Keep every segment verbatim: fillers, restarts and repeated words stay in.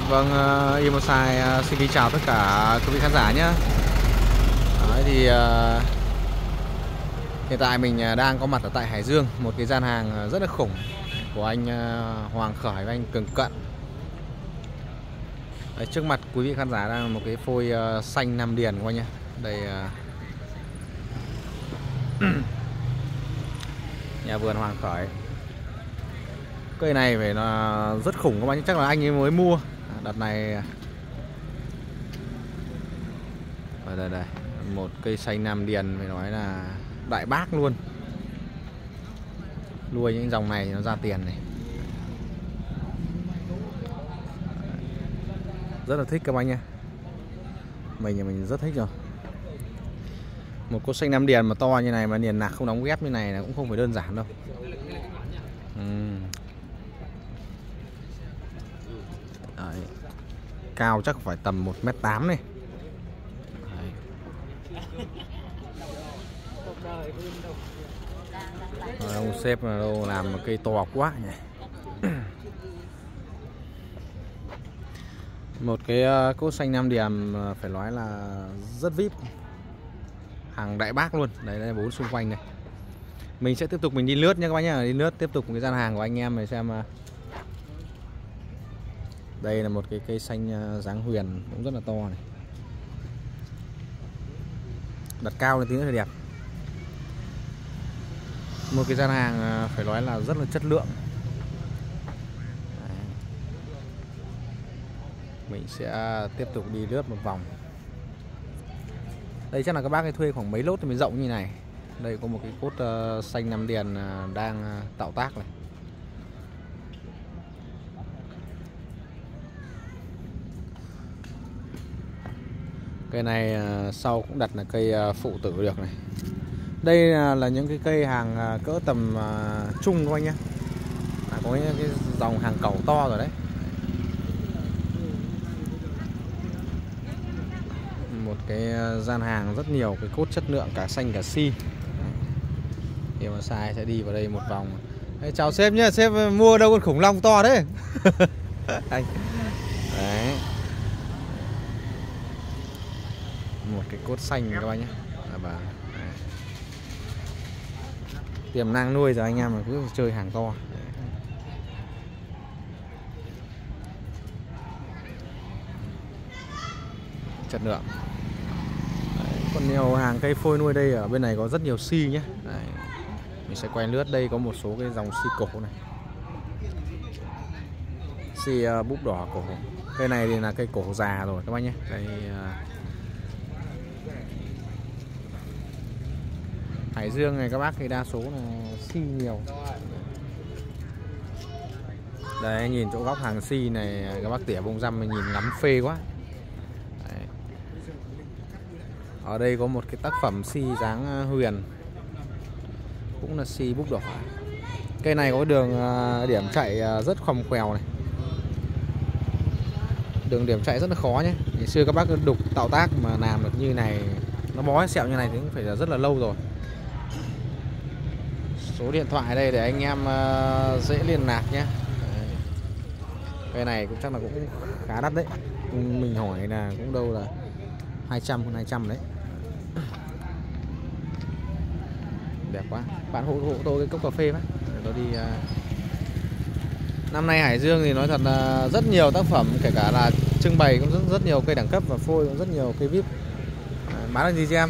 Vâng, uh, Imosai uh, xin kính chào tất cả quý vị khán giả nhé. Đấy, thì uh, hiện tại mình đang có mặt ở tại Hải Dương, một cái gian hàng rất là khủng của anh uh, Hoàng Khởi và anh Cường Cận. Đấy, trước mặt quý vị khán giả đang là một cái phôi uh, xanh Nam Điền của anh nhé. Đây uh, nhà vườn Hoàng Khởi. Cây này phải là rất khủng các bạn, chắc là anh ấy mới mua. Đợt này đây, đây đây một cây xanh Nam Điền phải nói là đại bác luôn. Nuôi những dòng này nó ra tiền này. Rất là thích các bạn nha. Mình mình rất thích rồi. Một cốt xanh Nam Điền mà to như này mà niền nạc không đóng ghép như này là cũng không phải đơn giản đâu. uhm. Đấy. Cao chắc phải tầm một mét tám này. Đấy. Ông sếp là đâu làm một cây to quá nhỉ. Một cái cốt xanh Nam Điền phải nói là rất vê i pê, hàng đại bác luôn. Đấy, đây bốn xung quanh này. Mình sẽ tiếp tục mình đi lướt nha các bác nhá, đi lướt tiếp tục cái gian hàng của anh em này xem. Đây là một cái cây xanh dáng huyền cũng rất là to này. Đặt cao lên tí nữa thì đẹp. Một cái gian hàng phải nói là rất là chất lượng. Đấy. Mình sẽ tiếp tục đi lướt một vòng. Đây chắc là các bác ấy thuê khoảng mấy lốt thì mới rộng như này. Đây có một cái cốt uh, xanh Nam Điền uh, đang uh, tạo tác này. Cây này uh, sau cũng đặt là cây uh, phụ tử được này. Đây uh, là những cái cây hàng uh, cỡ tầm uh, trung các anh nhé. À, có những cái dòng hàng cẩu to rồi đấy. Một cái gian hàng rất nhiều cái cốt chất lượng cả xanh cả si. Thì mà sai sẽ đi vào đây một vòng. Đấy, chào sếp nhé, sếp mua đâu con khủng long to đấy. Anh. Đấy. Một cái cốt xanh các bạn nhé. À, tiềm năng nuôi rồi anh em mà cứ chơi hàng to. Chất lượng. Đấy, còn nhiều hàng cây phôi nuôi đây, ở bên này có rất nhiều si nhé. Đấy, mình sẽ quay lướt. Đây có một số cái dòng si cổ này, si uh, búp đỏ cổ. Cây này thì là cây cổ già rồi các bác nhé. Đây uh, Hải Dương này các bác thì đa số là si nhiều. Đây nhìn chỗ góc hàng si này các bác tỉa bông răm nhìn ngắm phê quá. Đấy. Ở đây có một cái tác phẩm si dáng huyền, cũng là si búp đỏ. Cây này có đường điểm chạy rất khom khoèo này. Đường điểm chạy rất là khó nhé. Ngày xưa các bác đục tạo tác mà làm được như này, nó bó sẹo như này thì cũng phải là rất là lâu rồi. Số điện thoại đây để anh em uh, dễ liên lạc nhé. Đấy. Cái này cũng chắc là cũng khá đắt đấy. Mình hỏi là cũng đâu là hai trăm hơn hai trăm đấy. Đẹp quá. Bạn hộ hộ tôi cái cốc cà phê với. Tôi đi uh... Năm nay Hải Dương thì nói thật là rất nhiều tác phẩm, kể cả là trưng bày cũng rất rất nhiều cây đẳng cấp và phôi cũng rất nhiều cây vê i pê. À, bán được gì cho em?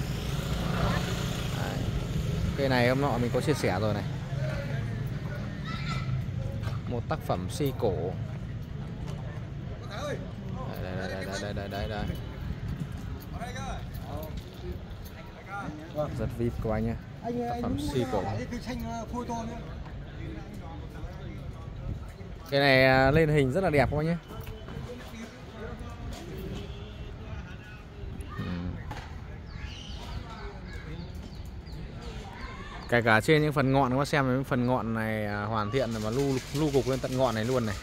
Cây này hôm nọ mình có chia sẻ rồi này. Một tác phẩm si cổ. Đây đây đây đây đây đây đây. Rất vê i pê của anh nhé. Tác phẩm si cổ. Cái này lên hình rất là đẹp các anh nhé. Kể cả trên những phần ngọn các bác xem, những phần ngọn này hoàn thiện mà lu lu cục lên tận ngọn này luôn này.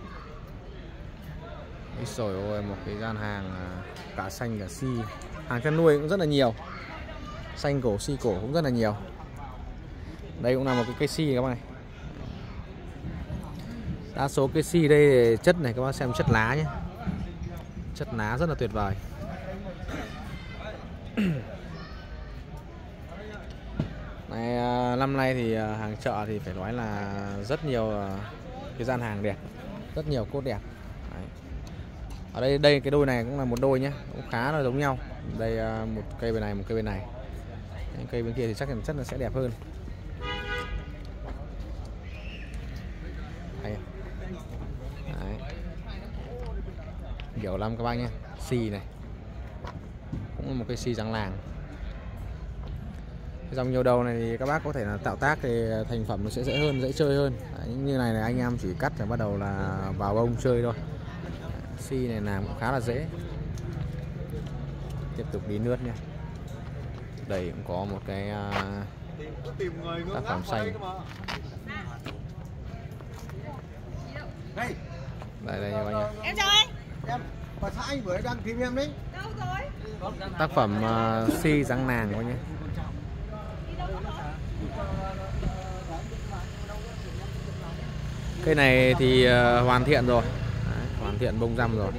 Ôi trời ơi, một cái gian hàng cả xanh cả si. Hàng chăn nuôi cũng rất là nhiều. Xanh cổ, si cổ cũng rất là nhiều. Đây cũng là một cái cây si các bạn này. Đa số cái xi đây chất này các bác xem chất lá nhé. Chất lá rất là tuyệt vời. Này, năm nay thì hàng chợ thì phải nói là rất nhiều cái gian hàng đẹp, rất nhiều cốt đẹp. Đấy. Ở đây đây cái đôi này cũng là một đôi nhé, cũng khá là giống nhau. Đây một cây bên này, một cây bên này. Đấy, cây bên kia thì chắc chắn chất nó sẽ đẹp hơn. Đấy. Đấy. Kiểu lắm các bác nhé. Xì này cũng là một cây xì răng làng. Dòng nhiều đầu này thì các bác có thể là tạo tác thì thành phẩm nó sẽ dễ hơn, dễ chơi hơn. Đấy, như này là anh em chỉ cắt rồi bắt đầu là vào bông chơi thôi. Xi này làm cũng khá là dễ. Tiếp tục đi nước nha. Đây cũng có một cái uh, tác phẩm xanh. Đây đây các bác nhá. Em chào anh. Em bà xã anh vừa đang tìm em đấy. Đâu rồi? Tác phẩm uh, xi răng nàng các bác nhé. Cây này thì uh, hoàn thiện rồi. Đấy, hoàn thiện bông răm rồi.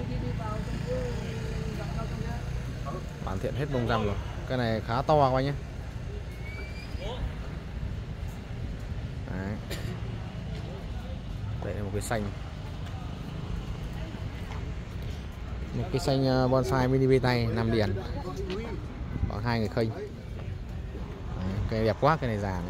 Hoàn thiện hết bông răm rồi. Cái này khá to các bác nhé. Đấy. Đây là một cái xanh. Một cái xanh bonsai mini bê tay năm điền. Khoảng hai người khênh. Cây đẹp quá, cái này già này.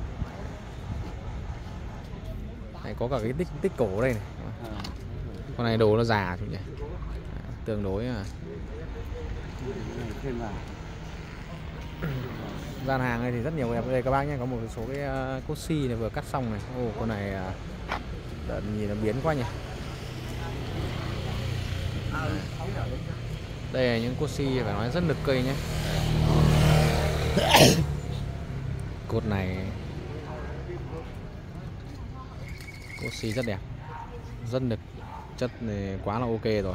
Này có cả cái tích tích cổ đây này. Con này đồ nó già thôi nhỉ. Tương đối à. Gian hàng này thì rất nhiều đẹp đây các bác nhé. Có một số cái uh, cốt xi này vừa cắt xong này. Ồ, con này uh, đợt nhìn nó biến quá nhỉ. Đây là những cốt xi phải nói rất nực cây nhé. Cốt này cốt xi rất đẹp, rất nực, chất này quá là ok rồi.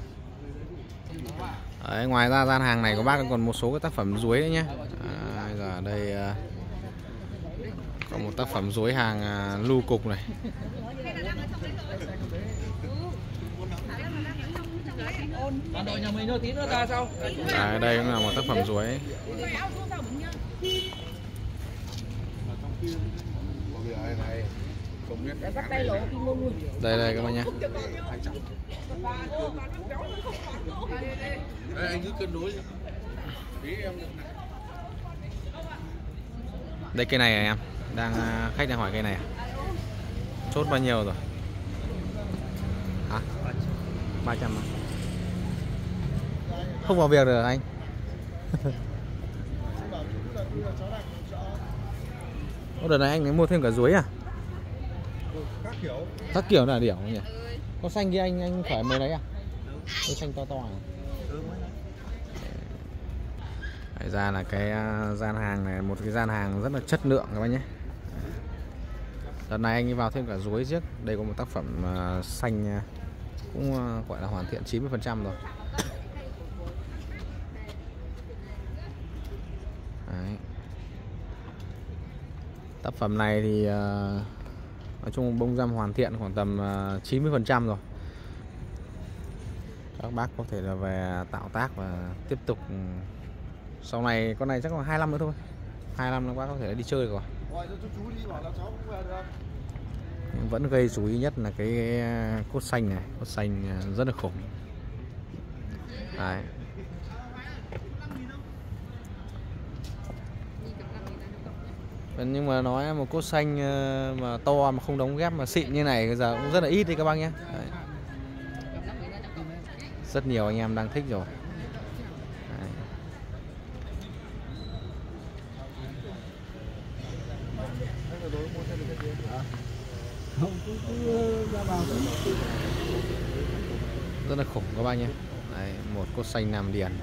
Đấy, ngoài ra gian hàng này có bác còn một số cái tác phẩm ruối nữa nhé. À, giờ đây uh, có một tác phẩm ruối hàng uh, lưu cục này. À, đây cũng là một tác phẩm ruối. Đây đây các bạn nhé. Đây cây này à, em đang khách đang hỏi cây này à? Chốt bao nhiêu rồi? Hả? ba trăm à? Không vào việc được anh. Ô, đợt này anh ấy mua thêm cả ruối à? Các kiểu. Các kiểu là điểu nhỉ? Con xanh kia anh anh phải mới lấy à? Cái xanh to to này. Đấy, ra là cái gian hàng này, một cái gian hàng rất là chất lượng các bác nhé. Đợt này anh ấy vào thêm cả ruối trước. Đây có một tác phẩm uh, xanh uh, cũng uh, gọi là hoàn thiện chín mươi phần trăm rồi. Đấy. Tác phẩm này thì uh, nói chung bông răm hoàn thiện khoảng tầm uh, chín mươi phần trăm rồi. Các bác có thể là về tạo tác và tiếp tục. Sau này con này chắc còn hai năm nữa thôi. hai năm các bác có thể đi chơi rồi. Nhưng vẫn gây chú ý nhất là cái cốt xanh này, cốt xanh rất là khủng. Đấy. Nhưng mà nói một cốt xanh mà to mà không đóng ghép mà xịn như này bây giờ cũng rất là ít đi các bác nhé. Đấy. Rất nhiều anh em đang thích rồi. Đấy. Rất là khủng các bác nhé. Đấy, một cốt xanh Nam Điền.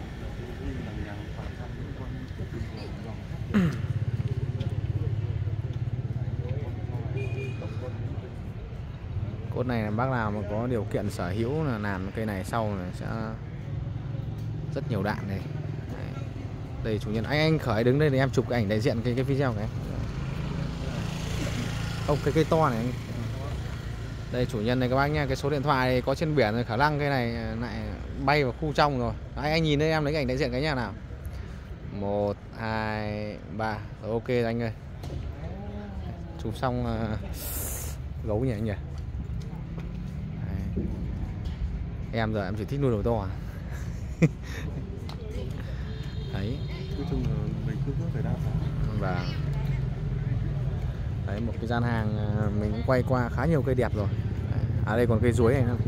Cốt này bác nào mà có điều kiện sở hữu là làm cây này sau này sẽ rất nhiều đạn này. Đấy. Đây chủ nhân anh anh khởi đứng đây để em chụp cái ảnh đại diện cái cái video này. Không, cái cây to này anh. Đây chủ nhân này các bác nha, cái số điện thoại này có trên biển rồi, khả năng cái này lại bay vào khu trong rồi. Đấy, anh nhìn đây, em lấy ảnh đại diện cái nhà nào. Một, hai, ba. Rồi, ok rồi anh ơi. Chụp xong uh, gấu nhỉ anh nhỉ. Đấy. Em giờ em chỉ thích nuôi đồ to à. Đấy. Nói chung là mình cứ phải đa dạng. Và đấy, một cái gian hàng mình cũng quay qua khá nhiều cây đẹp rồi. Đấy. À đây còn cây chuối này nữa.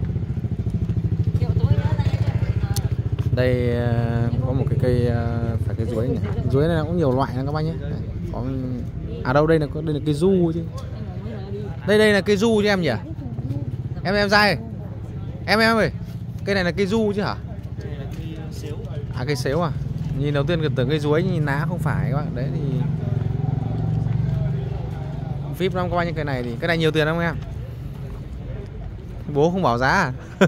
Đây có một cái cây, phải cây chuối nhỉ. Chuối này cũng nhiều loại lắm các bác nhé. Đấy. Có... À đâu đây là đây là cây du chứ. Đây đây là cây du chứ em nhỉ. Em em dai. Em em ơi. Cây này là cây du chứ hả? À cây sếu à? Nhìn đầu tiên tưởng cây chuối, nhìn lá không phải các bạn. Đấy thì vê i pê lắm các bác, những cây này thì cái này nhiều tiền không em? Bố không bảo giá à?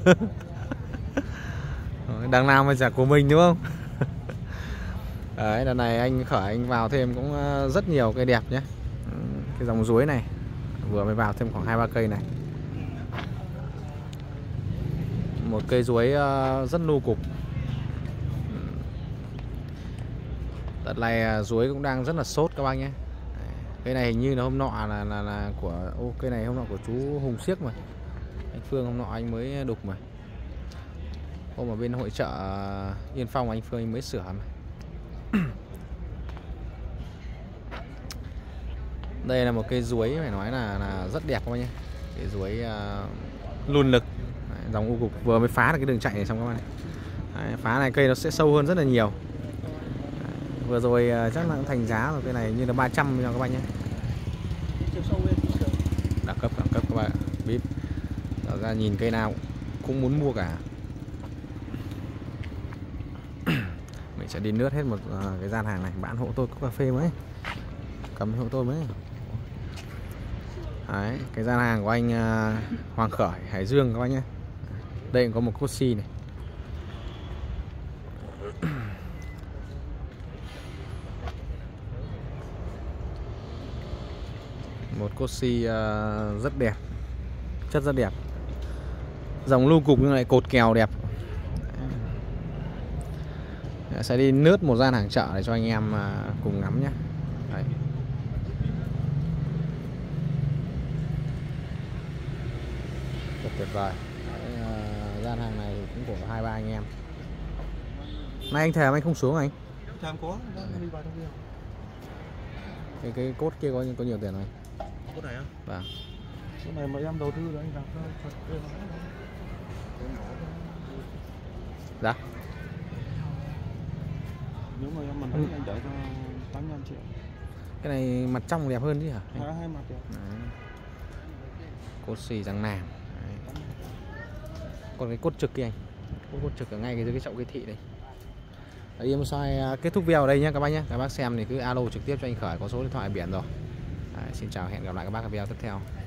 Đằng nào mà chả của mình đúng không? Đấy, lần này anh Khởi anh vào thêm cũng rất nhiều cây đẹp nhé. Cái dòng chuối này vừa mới vào thêm khoảng hai ba cây này. Một cây chuối rất nu cục. Đợt này chuối cũng đang rất là sốt các bác nhé. Cây này hình như là hôm nọ là là, là của ô cây này hôm nọ của chú Hùng Siếc mà. Anh Phương hôm nọ anh mới đục mà. Hôm ở bên hội chợ Yên Phong anh Phương anh mới sửa mà. Đây là một cây chuối phải nói là, là rất đẹp các bác nhé. Cây chuối uh, lùn lực. Đấy, dòng u cục vừa mới phá được cái đường chạy này xong các bác này. Đấy, phá này cây nó sẽ sâu hơn rất là nhiều. Đấy, vừa rồi uh, chắc là thành giá rồi, cây này như là ba trăm cho các bác nhé. Đẳng cấp đẳng cấp các bạn. Bíp. Đó ra nhìn cây nào cũng muốn mua cả. Mình sẽ đi lướt hết một uh, cái gian hàng này. Bạn hộ tôi cốc cà phê mới. Cầm hộ tôi mới. Đấy, cái gian hàng của anh uh, Hoàng Khởi, Hải Dương các bác nhé. Đây cũng có một cốt xi này. Một cốt xi uh, rất đẹp. Chất rất đẹp. Dòng lưu cục nhưng lại cột kèo đẹp. Sẽ đi lướt một gian hàng chợ để cho anh em uh, cùng ngắm nhé. Đấy. Rất tuyệt vời. Đấy, uh, gian hàng này cũng của hai ba anh em. Nay anh thèm anh không xuống anh? Thèm có, đi vào trong kia. Cái cái cốt kia có có nhiều tiền không anh? Cốt này á? Vâng. Cốt này mà em đầu tư rồi anh làm cho. Dạ. Nếu mà em mình thấy anh để cho tám mươi lăm triệu. Cái này mặt trong đẹp hơn chứ hả? Hai, hai mặt đẹp. Đấy. Cốt xì răng nàm. Đấy. Còn cái cốt trực kia anh, cốt, cốt trực ở ngay cái dưới cái chậu cây thị đây. Đấy, em xoay kết thúc video ở đây nhé các bác nhé. Các bác xem thì cứ alo trực tiếp cho anh Khởi, có số điện thoại biển rồi. Đấy, xin chào, hẹn gặp lại các bác ở video tiếp theo.